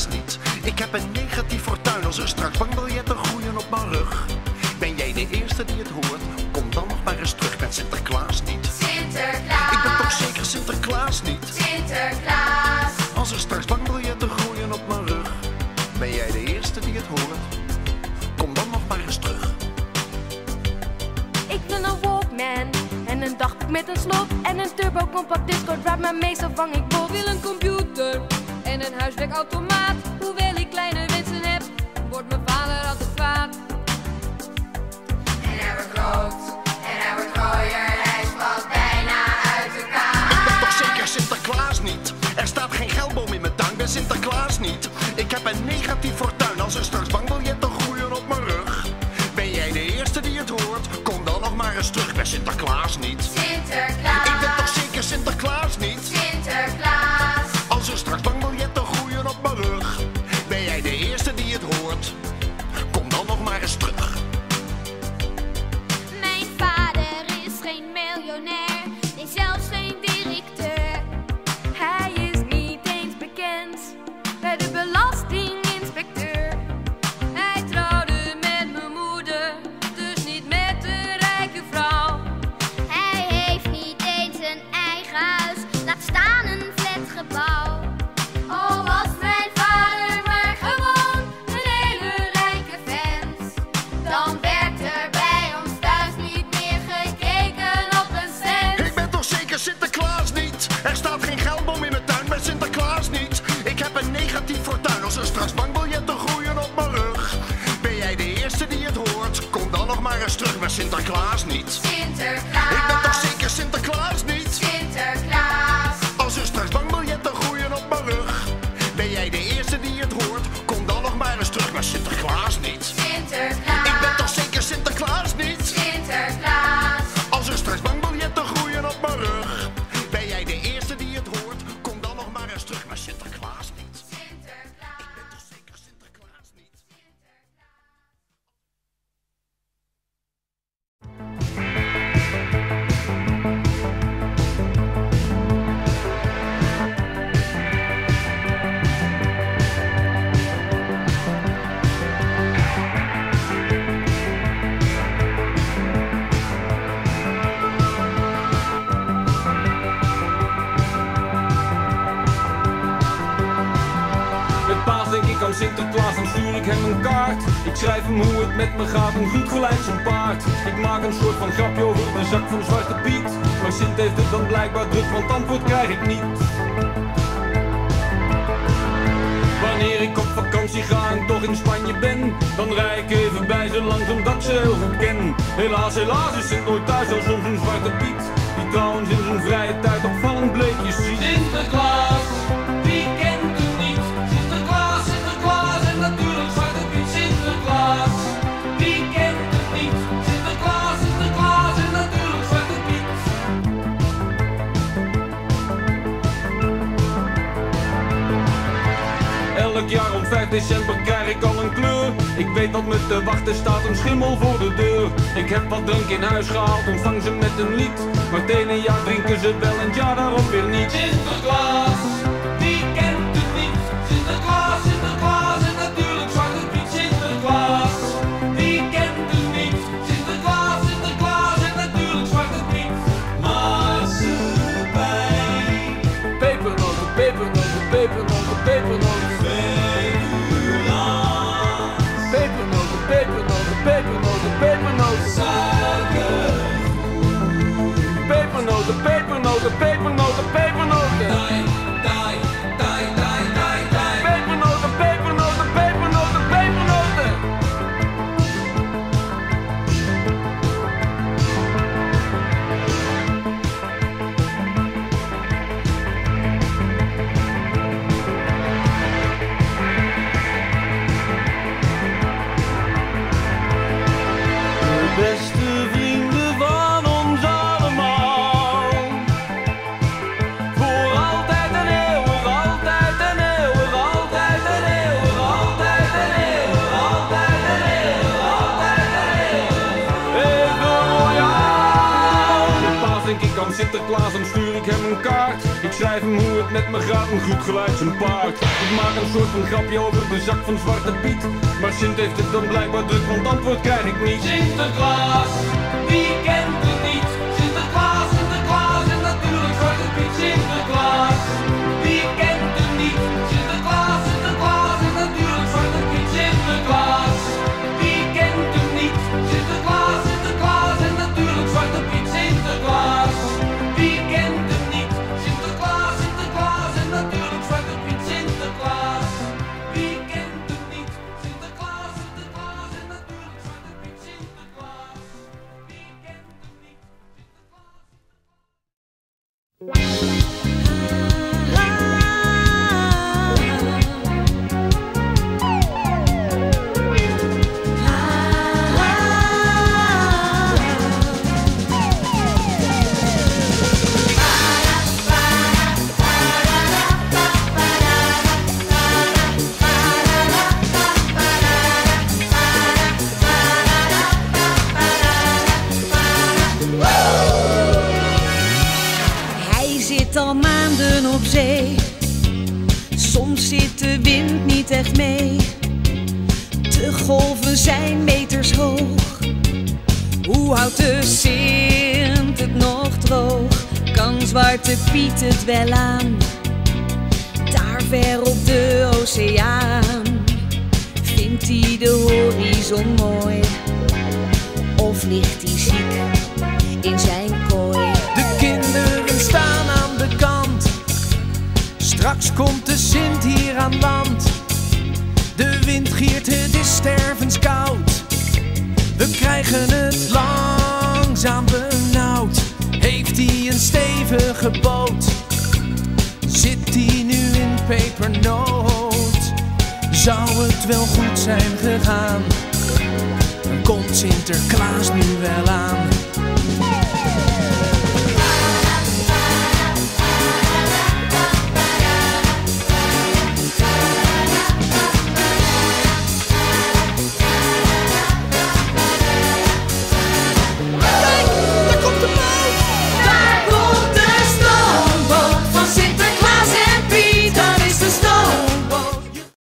Sinterklaas niet. Ik heb een negatief fortuin als er straks bankbiljetten groeien op mijn rug. Ben jij de eerste die het hoort? Kom dan nog maar eens terug met Sinterklaas niet. Sinterklaas. Ik ben toch zeker Sinterklaas niet. Sinterklaas. Als er straks bankbiljetten groeien op mijn rug. Ben jij de eerste die het hoort? Kom dan nog maar eens terug. Ik wil een Walkman en een dagboek met een slot en een turbo compact discord waar mijn meestal vang ik bot. Ik wil een computer en een huiswerkautomaat. Hoewel ik kleine wensen heb, wordt mijn vader altijd kwaad. En hij wordt groot, en hij wordt gooier, hij valt bijna uit elkaar. Ik ben toch zeker Sinterklaas niet. Er staat geen geldboom in mijn tuin, ben Sinterklaas niet. Ik heb een negatief fortuin als er straks bankbiljetten groeien op mijn rug. Ben jij de eerste die het hoort? Kom dan nog maar eens terug, ben Sinterklaas niet. Sinterklaas. Ik ben toch zeker Sinterklaas niet. Sinterklaas. Als er straks bankbiljetten groeien op mijn rug. Ben jij de eerste die het hoort? Kom dan nog maar eens terug. Mijn vader is geen miljonair, nee zelfs geen directeur. Hij is niet eens bekend bij de belastinginspecteur. Hij trouwde met mijn moeder, dus niet met de rijke vrouw. Hij heeft niet eens een eigen huis, laat staan een flatgebouw. Oh, was mijn vader maar gewoon een hele rijke vent. Dan werd er bij ons thuis niet meer gekeken op een cent. Ik ben toch zeker Sinterklaas niet. Er staat geen geldboom in mijn tuin, ben Sinterklaas niet. Ik heb een negatief fortuin als er straks bankbiljetten groeien op mijn rug. Ben jij de eerste die het hoort? Kom dan nog maar eens terug, ben Sinterklaas niet. Sinterklaas. Ik ben toch zeker Sinterklaas niet. Sinterklaas. Als er straks bankbiljetten groeien op mijn rug. Ben jij de eerste die het hoort? Kom dan nog maar eens terug, maar Sinterklaas niet. Sinterklaas. Ik ben toch zeker Sinterklaas niet. Sinterklaas. Als er straks bankbiljetten groeien op mijn rug. Ben jij de eerste die het hoort? Kom dan nog maar eens terug, maar Sinterklaas niet. Sinterklaas. Ik ben toch zeker Sinterklaas niet. Met paas denk ik aan Sinterklaas, dan stuur ik hem een kaart. Ik schrijf hem hoe het met me gaat, een goed gelijk zijn paard. Ik maak een soort van grapje over de zak van Zwarte Piet. Maar Sint heeft het dan blijkbaar druk, want antwoord krijg ik niet. Wanneer ik op vakantie ga en toch in Spanje ben, dan rij ik even bij ze langs omdat ik ze heel goed ken. Helaas, helaas is Sint nooit thuis, al soms een Zwarte Piet, die trouwens in zijn vrije tijd opvallend bleekjes ziet. Sinterklaas, wie kent hem niet? Sinterklaas, Sinterklaas en natuurlijk Zwarte Piet. Sinterklaas, wie kent hem niet? Sinterklaas, Sinterklaas en natuurlijk Zwarte Piet. Elk jaar om 5 december krijg ik al een kleur. Ik weet wat me te wachten staat, een schimmel voor de deur. Ik heb wat drank in huis gehaald, ontvang ze met een lied. Maar het ene jaar drinken ze wel en het jaar daarop weer niet. Sinterklaas, wie kent het niet? Sinterklaas, Sinterklaas en natuurlijk Zwarte Piet. Sinterklaas, wie kent het niet? Sinterklaas, Sinterklaas en natuurlijk Zwarte Piet. Marsepein, Pepernoten, pepernoten, pepernoten, pepernoten. Pepernoten, pepernoten, pepernoten, pepernoten. suiker, Pepernoten, pepernoten, pepernoten, pepernoten. dai, dai, dai, dai, dai, dai. Pepernoten, pepernoten, pepernoten, pepernoten. De beste vrienden van ons allemaal. Voor altijd en eeuwig, altijd en eeuwig, altijd en eeuwig, altijd en eeuwig, altijd en eeuwig, altijd en eeuwig. Even royaal. Met paas denk ik aan Sinterklaas, dan stuur ik hem een kaart. Ik beschrijven hoe het met me gaat, een goed geluid zijn paard. Ik maak een soort van grapje over de zak van Zwarte Piet, maar Sint heeft het dan blijkbaar druk, want antwoord krijg ik niet. Sinterklaas, wie kent het niet? Sinterklaas, Sinterklaas en natuurlijk Zwarte Piet. Sinterklaas, wie kent het niet? Sinterklaas, Sinterklaas en natuurlijk Zwarte Piet. Sinterklaas, wie kent het niet? Sinterklaas, Sinterklaas en natuurlijk Zwarte Piet. Sinterklaas, wie kent het niet? Sinterklaas, Sinterklaas en natuurlijk Zwarte Piet. Sinterklaas, wie kent het niet? Sinterklaas, Sinterklaas en natuurlijk Zwarte Piet. Sinterklaas, wie kent het niet? Hij zit al maanden op zee. Soms zit de wind niet echt mee. De golven zijn meters hoog. Hoe houdt de Sint het nog droog? Kan Zwarte Piet het wel aan? Daar ver op de oceaan vindt hij de horizon mooi. Of ligt hij ziek in zijn kooi? De kinderen staan aan de kant. Straks komt de Sint hier aan land. De wind giert, het is stervenskoud. We krijgen het langzaam benauwd. Heeft hij een stevige boot? Zit hij nu in pepernoot? Zou het wel goed zijn gegaan? Komt Sinterklaas nu wel aan?